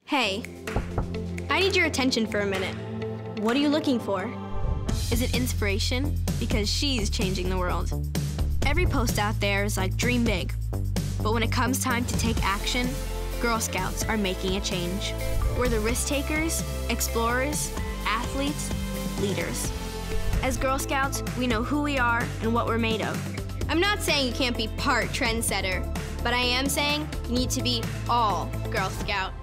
Hey, I need your attention for a minute. What are you looking for? Is it inspiration? Because she's changing the world. Every post out there is like, dream big. But when it comes time to take action, Girl Scouts are making a change. We're the risk takers, explorers, athletes, leaders. As Girl Scouts, we know who we are and what we're made of. I'm not saying you can't be part trendsetter, but I am saying you need to be all Girl Scout.